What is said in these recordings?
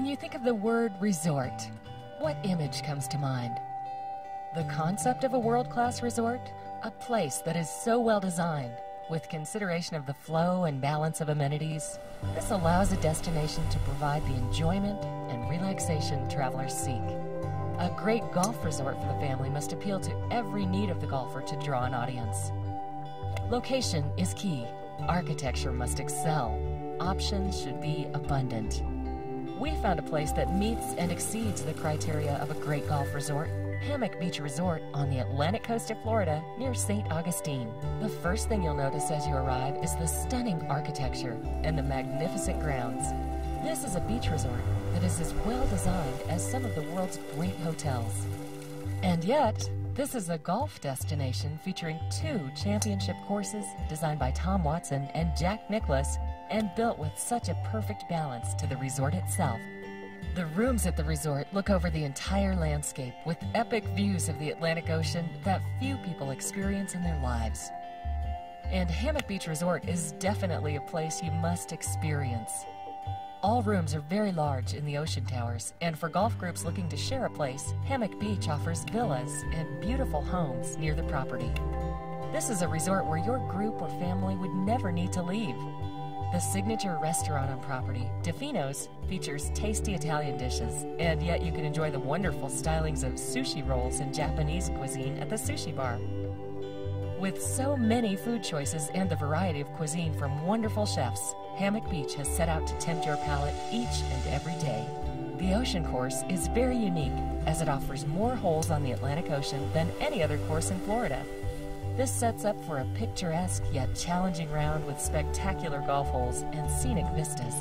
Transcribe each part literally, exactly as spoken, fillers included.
When you think of the word resort, what image comes to mind? The concept of a world-class resort? A place that is so well designed, with consideration of the flow and balance of amenities. This allows a destination to provide the enjoyment and relaxation travelers seek. A great golf resort for the family must appeal to every need of the golfer to draw an audience. Location is key. Architecture must excel. Options should be abundant. We found a place that meets and exceeds the criteria of a great golf resort. Hammock Beach Resort on the Atlantic coast of Florida near Saint Augustine. The first thing you'll notice as you arrive is the stunning architecture and the magnificent grounds. This is a beach resort that is as well designed as some of the world's great hotels. And yet, this is a golf destination featuring two championship courses designed by Tom Watson and Jack Nicklaus and built with such a perfect balance to the resort itself. The rooms at the resort look over the entire landscape with epic views of the Atlantic Ocean that few people experience in their lives. And Hammock Beach Resort is definitely a place you must experience. All rooms are very large in the ocean towers, and for golf groups looking to share a place, Hammock Beach offers villas and beautiful homes near the property. This is a resort where your group or family would never need to leave. The signature restaurant on property, Defino's, features tasty Italian dishes, and yet you can enjoy the wonderful stylings of sushi rolls and Japanese cuisine at the sushi bar. With so many food choices and the variety of cuisine from wonderful chefs, Hammock Beach has set out to tempt your palate each and every day. The ocean course is very unique as it offers more holes on the Atlantic Ocean than any other course in Florida. This sets up for a picturesque yet challenging round with spectacular golf holes and scenic vistas.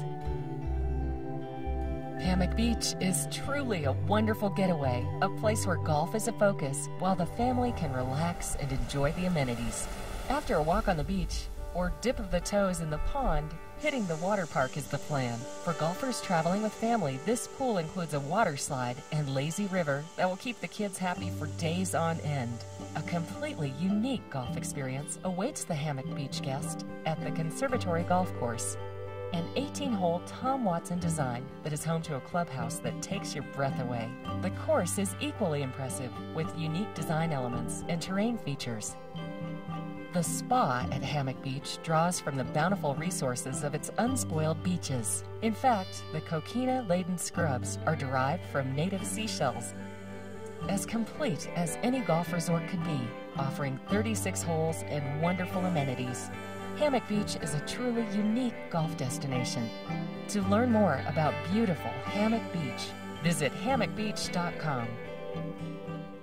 Hammock Beach is truly a wonderful getaway, a place where golf is a focus while the family can relax and enjoy the amenities. After a walk on the beach or dip of the toes in the pond, hitting the water park is the plan. For golfers traveling with family, this pool includes a water slide and lazy river that will keep the kids happy for days on end. A completely unique golf experience awaits the Hammock Beach guest at the Conservatory Golf Course, an eighteen-hole Tom Watson design that is home to a clubhouse that takes your breath away. The course is equally impressive with unique design elements and terrain features. The spa at Hammock Beach draws from the bountiful resources of its unspoiled beaches. In fact, the coquina-laden scrubs are derived from native seashells. As complete as any golf resort could be, offering thirty-six holes and wonderful amenities, Hammock Beach is a truly unique golf destination. To learn more about beautiful Hammock Beach, visit hammock beach dot com.